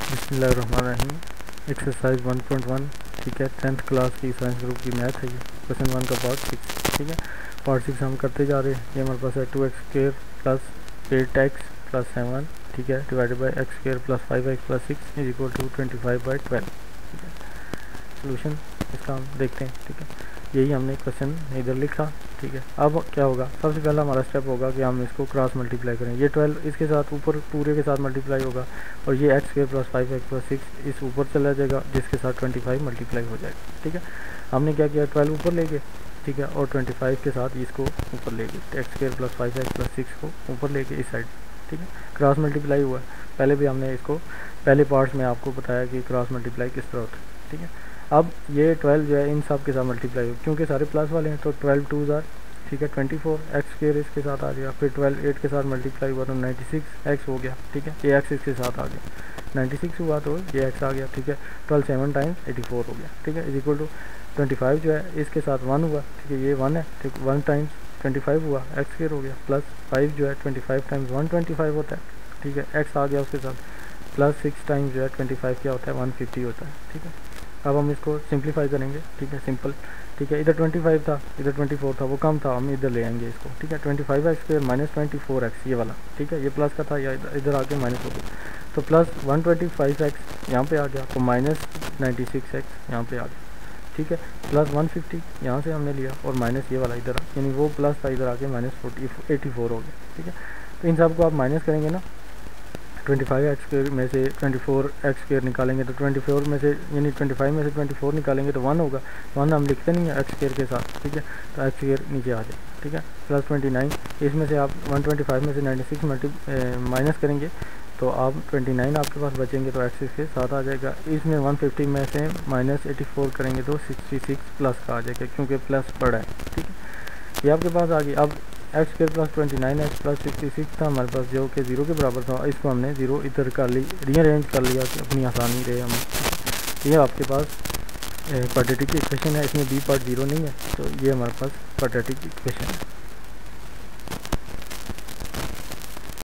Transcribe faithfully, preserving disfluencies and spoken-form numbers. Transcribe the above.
बिस्मिल्लाहिर्रहमानिर्रहीम। Exercise one point one, ठीक है, टेंथ क्लास की साइंस ग्रुप की मैथ है ये। क्वेश्चन वन का पार्ट सिक्स, ठीक है। पार्ट सिक्स हम करते जा रहे हैं। ये हमारे पास है two x square plus eight x plus seven, ठीक है, divided by x square plus five x plus six is equal to twenty five by twelve, ठीक है। सोल्यूशन इसका हम देखते हैं, ठीक है। यही हमने क्वेश्चन इधर लिखा, ठीक है। अब क्या होगा, सबसे पहला हमारा स्टेप होगा कि हम इसको क्रॉस मल्टीप्लाई करें। ये ट्वेल्व इसके साथ ऊपर पूरे के साथ मल्टीप्लाई होगा और ये x square plus five x plus six इस ऊपर चला जाएगा, जिसके साथ ट्वेंटी फाइव मल्टीप्लाई हो जाएगा, ठीक है। हमने क्या किया, ट्वेल्व ऊपर ले गए, ठीक है, और ट्वेंटी फाइव के साथ इसको ऊपर ले गए, x square plus five x plus six को ऊपर ले गए इस साइड, ठीक है। क्रॉस मल्टीप्लाई हुआ है, पहले भी हमने इसको पहले पार्ट्स में आपको बताया कि क्रॉस मल्टीप्लाई किस तरह होता है, ठीक है। अब ये ट्वेल्व जो है इन सब के साथ मल्टीप्लाई हो, क्योंकि सारे प्लस वाले हैं, तो ट्वेल्व टू ज़ार, ठीक है, ट्वेंटी फोर एक्स स्क्र इसके साथ आ गया, फिर ट्वेल्व एट के साथ मल्टीप्लाई हुआ तो नाइन्टी सिक्स एक्स हो गया, ठीक है। ये एक्स इसके साथ आ गया, नाइन्टी सिक्स हुआ तो ये एक्स आ गया, ठीक है। Twelve seven times eighty four हो गया, ठीक है, is equal to twenty five जो है इसके साथ वन हुआ, ठीक है, ये वन है, ठीक, वन टाइम्स ट्वेंटी फाइव हुआ, एक्स स्क्र हो गया, प्लस फाइव जो है twenty five times one twenty five होता है, ठीक है, एक्स आ गया उसके साथ, प्लस सिक्स टाइम्स जो है ट्वेंटी फाइव क्या होता है, वन फिफ्टी होता है, ठीक है। अब हम इसको सिंप्लीफाई करेंगे, ठीक है, सिंपल, ठीक है। इधर ट्वेंटी फाइव था, इधर ट्वेंटी फोर था, वो कम था, हम इधर ले आएंगे इसको, ठीक है। Twenty five x square minus twenty four x ये वाला, ठीक है, ये प्लस का था, या इधर आके माइनस हो गया, तो plus one twenty five x यहाँ पे आ गया, तो माइनस नाइन्टी सिक्स एक्स यहाँ पे आ गया, ठीक है, प्लस वन फिफ्टी यहाँ से हमने लिया और माइनस ये वाला इधर, यानी वो प्लस था इधर आके माइनस फोर्टी एटी फोर हो गया, ठीक है। तो इन सब को आप माइनस करेंगे ना, ट्वेंटी फाइव एक्स स्क्र में से ट्वेंटी फोर एक्स स्क्र निकालेंगे तो ट्वेंटी फोर में से यानी ट्वेंटी फाइव में से ट्वेंटी फोर निकालेंगे तो वन होगा, वन हम लिखते नहीं है एक्स स्क्र के साथ, ठीक है, तो एक्स स्क्र नीचे आ जाए, ठीक है। प्लस ट्वेंटी नाइन, इसमें से आप वन ट्वेंटी फाइव में से नाइन्टी सिक्स मल्टी माइनस करेंगे तो आप ट्वेंटी नाइन आपके पास बचेंगे, तो एक्स के साथ आ जाएगा। इसमें वन फिफ्टी में से माइनस एटी फोर करेंगे तो सिक्सटी सिक्स प्लस का आ जाएगा, क्योंकि प्लस पड़ा है, ठीक है, ये आपके पास आ गई। अब x square plus twenty nine x plus sixty six था हमारे पास, जो कि जीरो के बराबर था, इसको हमने जीरो इधर कर ली, रीअरेंज कर लिया कि अपनी आसानी रहे हमें। ये आपके पास क्वाड्रेटिक इक्वेशन है, इसमें बी पार्ट जीरो नहीं है, तो ये हमारे पास क्वाड्रेटिक इक्वेशन है।